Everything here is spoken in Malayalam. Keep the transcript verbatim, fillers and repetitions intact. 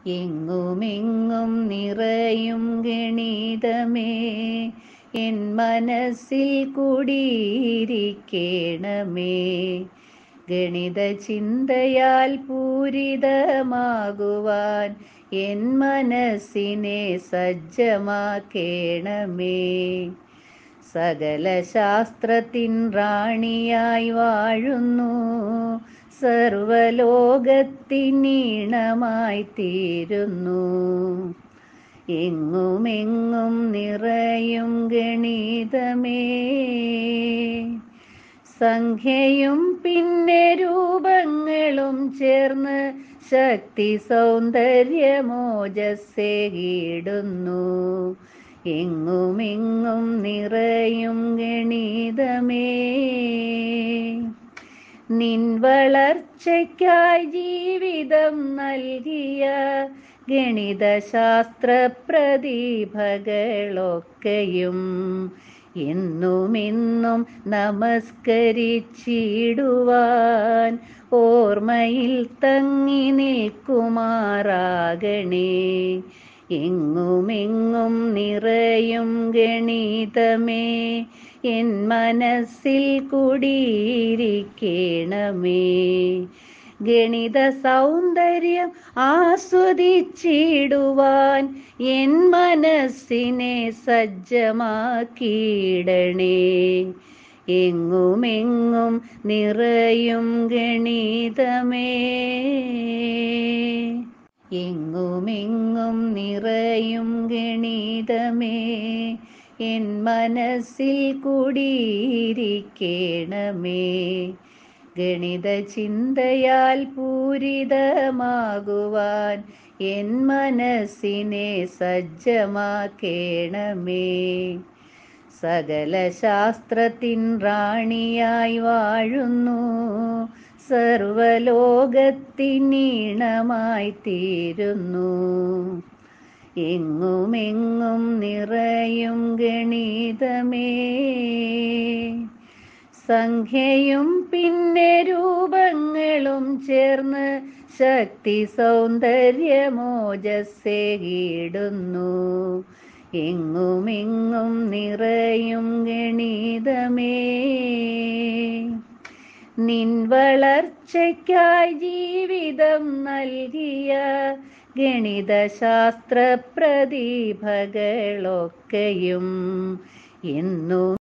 എങ്ങുമെങ്ങും നിറയും ഗണിതമേ എൻ മനസ്സിൽ കുടിയിരിക്കണമേ. ഗണിത ചിന്തയാൽ പൂരിതമാകുവാൻ എൻ മനസ്സിനെ സജ്ജമാക്കേണമേ. സകല ശാസ്ത്രത്തിൻ റാണിയായി വാഴുന്നു, സർവലോകത്തിനീണമായി തീരുന്നു. എങ്ങുമെങ്ങും നിറയും ഗണിതമേ, സംഖ്യയും പിന്നെ രൂപങ്ങളും ചേർന്ന് ശക്തി സൗന്ദര്യമോജസ്സേകിടുന്നു. എങ്ങുമെങ്ങും നിറയും ഗണിതമേ, നിൻ വളർച്ചയ്ക്കായി ജീവിതം നൽകിയ ഗണിതശാസ്ത്ര പ്രതിഭകളൊക്കെയും എന്നുമെന്നും നമസ്കരിച്ചിടുവാൻ ഓർമ്മയിൽ തങ്ങി നിൽക്കുമാറാകണേ. എങ്ങുമെങ്ങും നിറയും ഗണിതമേ, എൻ മനസ്സിൽ കുടിയിരിക്കണമേ. ഗണിത സൗന്ദര്യം ആസ്വദിച്ചിടുവാൻ എൻ മനസ്സിനെ സജ്ജമാക്കിയിടണേ. എങ്ങുമെങ്ങും നിറയും ഗണിതമേ, എങ്ങുമെങ്ങും നിറയും ഗണിതമേ, എൻ മനസ്സിൽ കുടിയിരിക്കണമേ. ഗണിത ചിന്തയാൽ പൂരിതമാകുവാൻ എൻ മനസ്സിനെ സജ്ജമാക്കേണമേ. സകല ശാസ്ത്രത്തിൻ റാണിയായി വാഴുന്നു, സർവലോകത്തിനീണമായി തീരുന്നു. എങ്ങുമെങ്ങും നിറയും ഗണിതമേ, സംഖ്യയും പിന്നെ രൂപങ്ങളും ചേർന്ന് ശക്തി സൗന്ദര്യമോജസ്സേകിടുന്നു. എങ്ങുമെങ്ങും നിറയും ഗണിതമേ, നിൻ വളർച്ചയ്ക്കായി ജീവിതം നൽകിയ ഗണിതശാസ്ത്ര പ്രതിഭകളൊക്കെയും എന്നും